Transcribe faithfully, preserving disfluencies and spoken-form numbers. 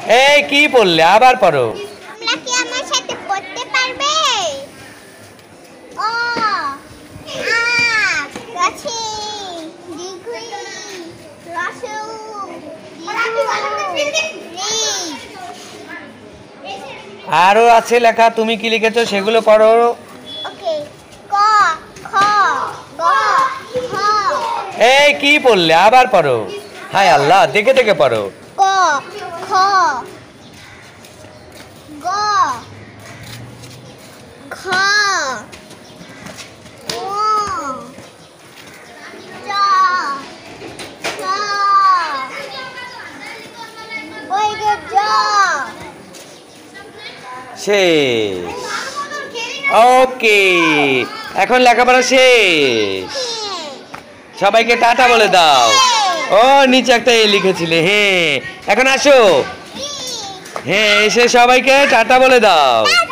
এই কি বললে? আবার পড়ো। তোমরা কি আমার সাথে পড়তে পারবে? ও আ গাছে দিগুই রসু আরো আছে লেখা, তুমি কি লিখেছো সেগুলো পড়ো। ওকে ক খ গ ঘ। এই কি বললে? আবার পড়ো। হায় আল্লাহ, দেখে দেখে পড়ো। ক খ গ ঘ ঙ চ ছ ওই যে জ। শেষ। ওকে, এখন লেখাপড়া শেষ। সবাইকে টাটা বলে দাও। ও নিচে একটা এ লিখেছিলে। হ্যাঁ, এখন আসো। হ্যাঁ, এসে সবাইকে টাটা বলে দাও।